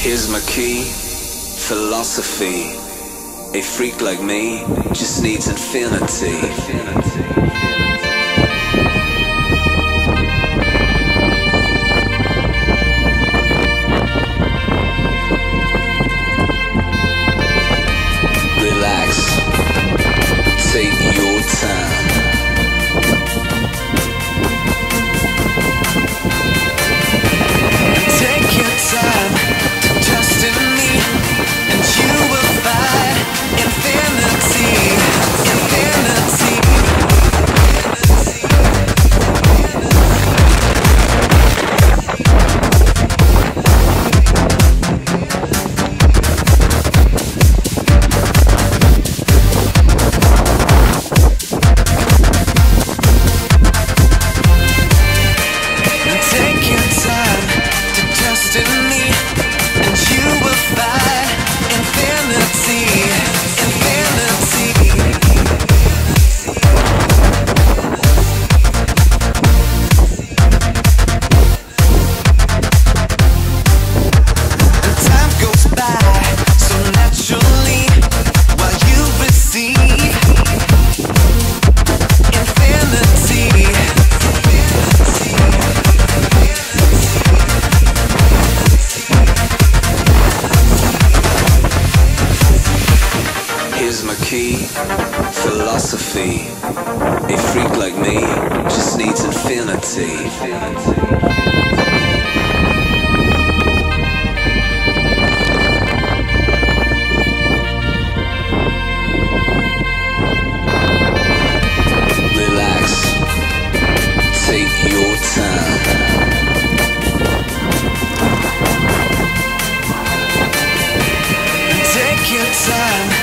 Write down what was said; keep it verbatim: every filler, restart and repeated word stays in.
Here's my key, philosophy. A freak like me just needs infinity. Relax, take your time. Take your time to trust in me, and you will find infinity, infinity. Take your time to trust in me, and you will find infinity, infinity. And time goes by so naturally while you receive infinity. Here's my key, philosophy. A freak like me just needs infinity. Relax, take your time. Take your time